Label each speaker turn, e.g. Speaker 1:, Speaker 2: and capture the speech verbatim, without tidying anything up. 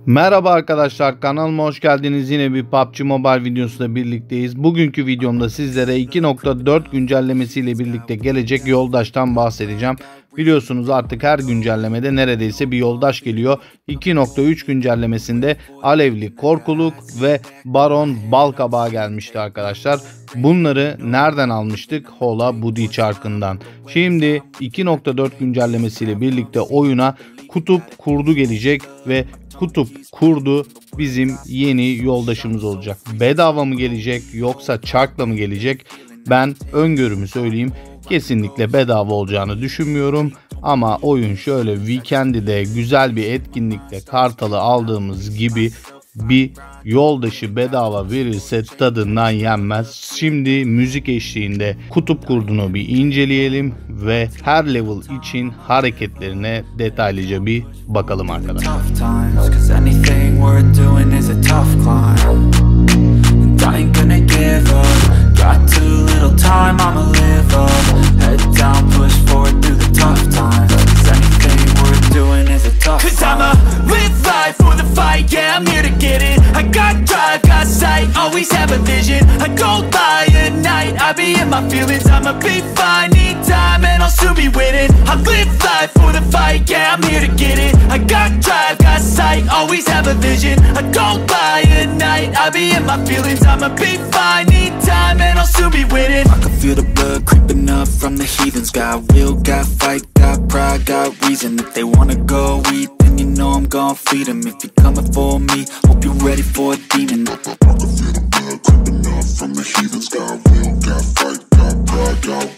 Speaker 1: Merhaba arkadaşlar, kanalıma hoş geldiniz. Yine bir P U B G Mobile videosuyla birlikteyiz. Bugünkü videomda sizlere iki nokta dört güncellemesiyle birlikte gelecek yoldaştan bahsedeceğim. Biliyorsunuz artık her güncellemede neredeyse bir yoldaş geliyor. iki nokta üç güncellemesinde Alevli Korkuluk ve Baron Balkabağı gelmişti arkadaşlar. Bunları nereden almıştık? Hola Budi çarkından. Şimdi iki nokta dört güncellemesiyle birlikte oyuna Kutup Kurdu gelecek ve Kutup Kurdu bizim yeni yoldaşımız olacak. Bedava mı gelecek yoksa çarkla mı gelecek? Ben öngörümü söyleyeyim. Kesinlikle bedava olacağını düşünmüyorum. Ama oyun şöyle Weekend'de güzel bir etkinlikte Kartal'ı aldığımız gibi bir yoldaşı bedava verirse tadından yenmez. Şimdi müzik eşliğinde Kutup Kurdu'nu bir inceleyelim ve her level için hareketlerine detaylıca bir bakalım arkadaşlar.
Speaker 2: Always have a vision, I go by at night, I be in my feelings, I'ma be fine, need time and I'll soon be winning. I live life for the fight, yeah I'm here to get it. I got drive, got sight, always have a vision. I go by at night, I be in my feelings, I'ma be fine, need time and I'll soon be winning. I can feel the blood creeping up from the heathens. Got will, got fight, got pride, got reason. If they wanna go eat, then you know I'm gon' feed them. If you're coming for me, hope you're ready for a demon. I can feel the blood creeping up from the heathens. Got will, got fight, got pride, got